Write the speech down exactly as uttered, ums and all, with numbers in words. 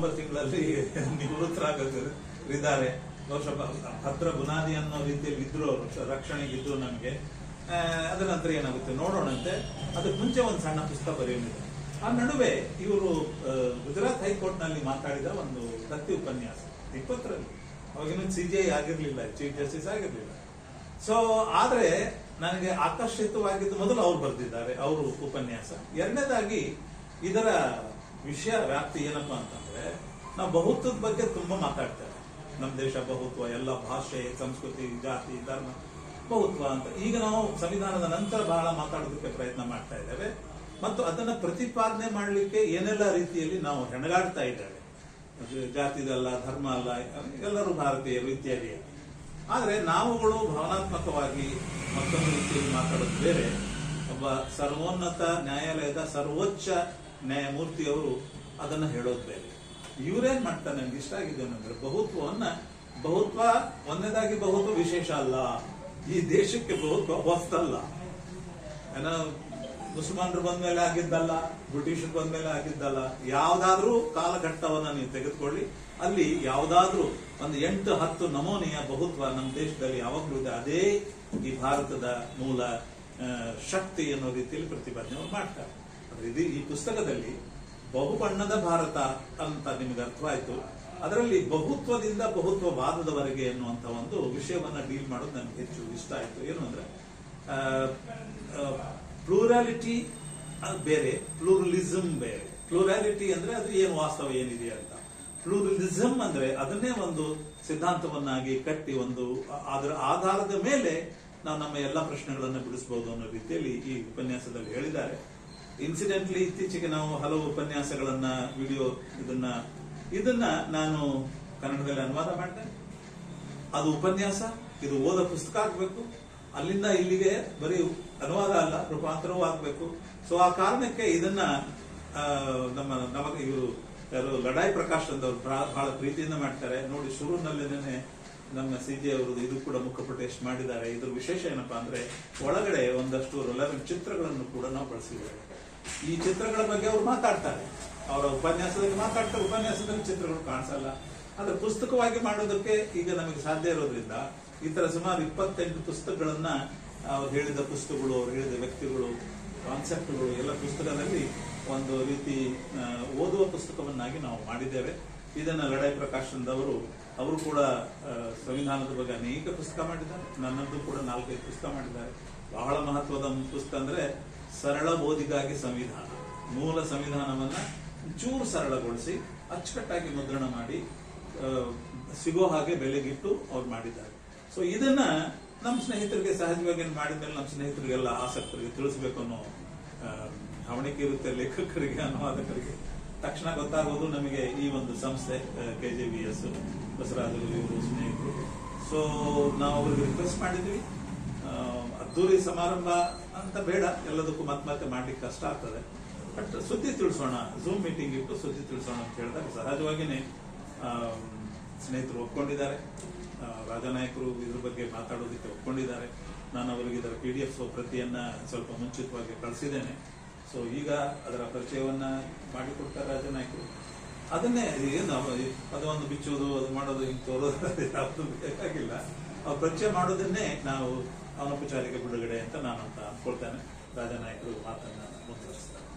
November ತಿಂಗಳಲ್ಲಿ ನಿವೃತ್ತರಾಗಿದ್ದಾರೆ. ಬಹುಶಃ ಭದ್ರ ಬುನಾದಿ ಅನ್ನೋ ರೀತಿಯಲ್ಲಿ ಇದ್ರು ಅವರು, ರಕ್ಷಣೆಗಿದ್ರು ನಮಗೆ. ಅದರ ನಂತರ ಏನಾಗುತ್ತೆ ನೋಡೋಣಂತೆ. ಅದಕ್ಕೆ ಮುಂಚೆ ಒಂದು ಸಣ್ಣ ಪುಸ್ತಕ ಬರೆಯಲಿದೆ. ಆ ನಡುವೆ ಇವರು ಗುಜರಾತ್ ಹೈಕೋರ್ಟ್ ನಲ್ಲಿ ಮಾತಾಡಿದ ಒಂದು ದತ್ತಿ ಉಪನ್ಯಾಸ ಇಪ್ಪತ್ತರಲ್ಲಿ, ಅವಾಗಿನ ಸಿಜೆ ಆಗಿರ್ಲಿಲ್ಲ, ಚೀಫ್ ಜಸ್ಟಿಸ್ ಆಗಿರ್ಲಿಲ್ಲ. ಸೊ ಆದ್ರೆ ನನಗೆ ಆಕರ್ಷಿತವಾಗಿದ್ದು ಮೊದಲು ಅವ್ರು ಬರೆದಿದ್ದಾರೆ ಅವರು ಉಪನ್ಯಾಸ. ಎರಡನೇದಾಗಿ ಇದರ ವಿಷಯ ವ್ಯಾಪ್ತಿ ಏನಪ್ಪಾ ಅಂತಂದ್ರೆ, ನಾವು ಬಹುತ್ವದ ಬಗ್ಗೆ ತುಂಬಾ ಮಾತಾಡ್ತೇವೆ. ನಮ್ಮ ದೇಶ ಬಹುತ್ವ, ಎಲ್ಲ ಭಾಷೆ, ಸಂಸ್ಕೃತಿ, ಜಾತಿ, ಧರ್ಮ, ಬಹುತ್ವ ಅಂತ ಈಗ ನಾವು ಸಂವಿಧಾನದ ನಂತರ ಬಹಳ ಮಾತಾಡೋದಕ್ಕೆ ಪ್ರಯತ್ನ ಮಾಡ್ತಾ ಇದ್ದೇವೆ. ಮತ್ತು ಅದನ್ನ ಪ್ರತಿಪಾದನೆ ಮಾಡಲಿಕ್ಕೆ ಏನೆಲ್ಲ ರೀತಿಯಲ್ಲಿ ನಾವು ಹೆಣಗಾಡ್ತಾ ಇದ್ದೇವೆ. ಜಾತಿದಲ್ಲ, ಧರ್ಮ ಅಲ್ಲ, ಎಲ್ಲರೂ ಭಾರತೀಯರು ಇತ್ಯಾದಿ. ಆದ್ರೆ ನಾವುಗಳು ಭಾವನಾತ್ಮಕವಾಗಿ ಮತ್ತೊಂದು ರೀತಿಯಲ್ಲಿ ಮಾತಾಡೋದು ಬೇರೆ. ಒಬ್ಬ ಸರ್ವೋನ್ನತ ನ್ಯಾಯಾಲಯದ ಸರ್ವೋಚ್ಚ ನ್ಯಾಯಮೂರ್ತಿಯವರು ಅದನ್ನ ಹೇಳೋದು ಬೇರೆ. ಇವರೇನ್ ಮಾಡ್ತಾರೆ, ನನ್ಗೆ ಇಷ್ಟ ಆಗಿದೆ ಅಂದ್ರೆ, ಬಹುತ್ವವನ್ನ ಬಹುತ್ವ ಒಂದನೇದಾಗಿ ಬಹುತ್ವ ವಿಶೇಷ ಅಲ್ಲ, ಈ ದೇಶಕ್ಕೆ ಬಹುತ್ವ ಹೊಸ್ತಲ್ಲ. ಏನೋ ಮುಸಲ್ಮಾನರು ಬಂದ್ಮೇಲೆ ಆಗಿದ್ದಲ್ಲ, ಬ್ರಿಟಿಷರು ಬಂದ್ಮೇಲೆ ಆಗಿದ್ದಲ್ಲ. ಯಾವ್ದಾದ್ರೂ ಕಾಲಘಟ್ಟವನ್ನ ನೀವು ತೆಗೆದುಕೊಳ್ಳಿ, ಅಲ್ಲಿ ಯಾವ್ದಾದ್ರೂ ಒಂದು ಎಂಟು ಹತ್ತು ನಮೂನೆಯ ಬಹುತ್ವ ನಮ್ಮ ದೇಶದಲ್ಲಿ ಯಾವಾಗ್ಲೂ ಇದೆ. ಅದೇ ಈ ಭಾರತದ ಮೂಲ ಶಕ್ತಿ ಅನ್ನೋ ರೀತಿಯಲ್ಲಿ ಪ್ರತಿಪಾದನೆ ಮಾಡ್ತಾರೆ. ಇದು ಈ ಪುಸ್ತಕದಲ್ಲಿ ಬಹುಬಣ್ಣದ ಭಾರತ ಅಂತ ನಿಮಗೆ ಅರ್ಥವಾಯ್ತು. ಅದರಲ್ಲಿ ಬಹುತ್ವದಿಂದ ಬಹುತ್ವವಾದದವರೆಗೆ ಎನ್ನುವಂತ ಒಂದು ವಿಷಯವನ್ನ ಡೀಲ್ ಮಾಡೋದು ನನಗೆ ಹೆಚ್ಚು ಇಷ್ಟ ಆಯ್ತು. ಏನು ಅಂದ್ರೆ, ಪ್ಲೂರಾಲಿಟಿ ಬೇರೆ, ಪ್ಲೂರಲಿಸಮ್ ಬೇರೆ. ಪ್ಲೂರಾಲಿಟಿ ಅಂದ್ರೆ ಅದು ಏನು ವಾಸ್ತವ ಏನಿದೆ ಅಂತ. ಪ್ಲೂರಲಿಸಮ್ ಅಂದ್ರೆ ಅದನ್ನೇ ಒಂದು ಸಿದ್ಧಾಂತವನ್ನಾಗಿ ಕಟ್ಟಿ ಒಂದು ಅದರ ಆಧಾರದ ಮೇಲೆ ನಾವು ನಮ್ಮ ಎಲ್ಲ ಪ್ರಶ್ನೆಗಳನ್ನ ಬಿಡಿಸಬಹುದು ಅನ್ನೋ ರೀತಿಯಲ್ಲಿ ಈ ಉಪನ್ಯಾಸದಲ್ಲಿ ಹೇಳಿದ್ದಾರೆ. ಇನ್ಸಿಡೆಂಟ್ಲಿ ಇತ್ತೀಚೆಗೆ ನಾವು ಹಲವು ಉಪನ್ಯಾಸಗಳನ್ನ, ವಿಡಿಯೋ ಇದನ್ನ ಇದನ್ನ ನಾನು ಕನ್ನಡದಲ್ಲಿ ಅನುವಾದ ಮಾಡ್ತೇನೆ. ಅದು ಉಪನ್ಯಾಸ, ಇದು ಓದ ಪುಸ್ತಕ ಆಗ್ಬೇಕು. ಅಲ್ಲಿಂದ ಇಲ್ಲಿಗೆ ಬರೀ ಅನುವಾದ ಅಲ್ಲ, ರೂಪಾಂತರವೂ ಆಗ್ಬೇಕು. ಸೊ ಆ ಕಾರಣಕ್ಕೆ ಇದನ್ನ ನಮ್ಮ ನಮಗೆ ಇವರು ಯಾರು ಲಡಾಯಿ ಪ್ರಕಾಶ್ ಅಂತವ್ರು ಬಹಳ ಪ್ರೀತಿಯಿಂದ ಮಾಡ್ತಾರೆ. ನೋಡಿ, ಶುರುವಿನಲ್ಲೇನೆ ನಮ್ಮ ಸಿಜಿ ಅವರು ಇದು ಕೂಡ ಮುಖಪುಟ ಎಷ್ಟು ಮಾಡಿದ್ದಾರೆ. ಇದ್ರ ವಿಶೇಷ ಏನಪ್ಪಾ ಅಂದ್ರೆ, ಒಳಗಡೆ ಒಂದಷ್ಟು ರೆಲೆವೆಂಟ್ ಚಿತ್ರಗಳನ್ನು ಕೂಡ ನಾವು ಬಳಸಿದ್ದೇವೆ. ಈ ಚಿತ್ರಗಳ ಬಗ್ಗೆ ಅವರು ಮಾತಾಡ್ತಾರೆ, ಅವರ ಉಪನ್ಯಾಸದಲ್ಲಿ ಮಾತಾಡ್ತಾರೆ. ಉಪನ್ಯಾಸದಲ್ಲಿ ಚಿತ್ರಗಳು ಕಾಣಿಸಲ್ಲ. ಆದ್ರೆ ಪುಸ್ತಕವಾಗಿ ಮಾಡೋದಕ್ಕೆ ಈಗ ನಮಗೆ ಸಾಧ್ಯ ಇರೋದ್ರಿಂದ ಈ ತರ ಸುಮಾರು ಇಪ್ಪತ್ತೆಂಟು ಪುಸ್ತಕಗಳನ್ನ ಅವ್ರು ಹೇಳಿದ ಪುಸ್ತಕಗಳು, ಅವ್ರು ಹೇಳಿದ ವ್ಯಕ್ತಿಗಳು, ಕಾನ್ಸೆಪ್ಟ್ಗಳು ಎಲ್ಲ ಪುಸ್ತಕದಲ್ಲಿ ಒಂದು ರೀತಿ ಓದುವ ಪುಸ್ತಕವನ್ನಾಗಿ ನಾವು ಮಾಡಿದ್ದೇವೆ. ಇದನ್ನ ಲಡಾಯಿ ಪ್ರಕಾಶ್ ಅವರು ಅವರು ಕೂಡ ಸಂವಿಧಾನದ ಬಗ್ಗೆ ಅನೇಕ ಪುಸ್ತಕ ಮಾಡಿದ್ದಾರೆ. ನನ್ನದು ಕೂಡ ನಾಲ್ಕೈದು ಪುಸ್ತಕ ಮಾಡಿದ್ದಾರೆ. ಬಹಳ ಮಹತ್ವದ ಪುಸ್ತಕ ಅಂದ್ರೆ ಸರಳ ಓದಿಗಾಗಿ ಸಂವಿಧಾನ. ಮೂಲ ಸಂವಿಧಾನವನ್ನ ಚೂರು ಸರಳಗೊಳಿಸಿ ಅಚ್ಚುಕಟ್ಟಾಗಿ ಮುದ್ರಣ ಮಾಡಿ ಸಿಗೋ ಹಾಗೆ ಬೆಲೆಗಿಟ್ಟು ಅವ್ರು ಮಾಡಿದ್ದಾರೆ. ಸೊ ಇದನ್ನ ನಮ್ಮ ಸ್ನೇಹಿತರಿಗೆ ಸಹಜವಾಗಿ ಮಾಡಿದ್ಮೇಲೆ ನಮ್ಮ ಸ್ನೇಹಿತರಿಗೆಲ್ಲ ಆಸಕ್ತರಿಗೆ ತಿಳಿಸಬೇಕು ಅನ್ನೋ ಭಾವಣಿಕೆ ಇರುತ್ತೆ. ಲೇಖಕರಿಗೆ, ಅನುವಾದಕರಿಗೆ ತಕ್ಷಣ ಗೊತ್ತಾಗೋದು ನಮಗೆ ಈ ಒಂದು ಸಂಸ್ಥೆ ಕೆಜೆವಿಎಸ್, ಬಸವರಾಜರು ಇವರು ಸ್ನೇಹಿತರು. ಸೊ ನಾವು ಅವ್ರಿಗೆ ರಿಕ್ವೆಸ್ಟ್ ಮಾಡಿದ್ವಿ, ಅದ್ದೂರಿ ಸಮಾರಂಭ ಅಂತ ಬೇಡ, ಎಲ್ಲದಕ್ಕೂ ಮತ್ತೆ ಮತ್ತೆ ಮಾಡ್ಲಿಕ್ಕೆ ಕಷ್ಟ ಆಗ್ತದೆ, ಬಟ್ ಸುದ್ದಿ ತಿಳಿಸೋಣ, ಝೂಮ್ ಮೀಟಿಂಗ್ ಇಟ್ಟು ಸುದ್ದಿ ತಿಳಿಸೋಣ ಅಂತ ಹೇಳಿದಾಗ ಸಹಜವಾಗಿನೇ ಸ್ನೇಹಿತರು ಒಪ್ಕೊಂಡಿದ್ದಾರೆ. ರಾಜನಾಯಕರು ಇದ್ರ ಬಗ್ಗೆ ಮಾತಾಡೋದಕ್ಕೆ ಒಪ್ಕೊಂಡಿದ್ದಾರೆ. ನಾನು ಅವರಿಗೆ ಇದರ ಪಿ ಡಿ ಎಫ್ ಪ್ರತಿಯನ್ನ ಸ್ವಲ್ಪ ಮುಂಚಿತವಾಗಿ ಕಳಿಸಿದ್ದೇನೆ. ಸೊ ಈಗ ಅದರ ಪರಿಚಯವನ್ನ ಮಾಡಿಕೊಡ್ತಾರೆ ರಾಜನಾಯಕರು. ಅದನ್ನೇ ಏನು ಅದೊಂದು ಬಿಚ್ಚೋದು, ಅದು ಮಾಡೋದು, ಹಿಂಗೆ ತೋರೋದು ಯಾವುದು ಬೇಕಾಗಿಲ್ಲ. ಅವ್ರು ಪರಿಚಯ ಮಾಡೋದನ್ನೇ ನಾವು ಅನೌಪಚಾರಿಕ ಬಿಡುಗಡೆ ಅಂತ ನಾನು ಅಂತ ಅನ್ಕೊಳ್ತೇನೆ. ರಾಜನಾಯಕರು ಮಾತನ್ನ ಮುಂದುವರಿಸ್ತಾರೆ.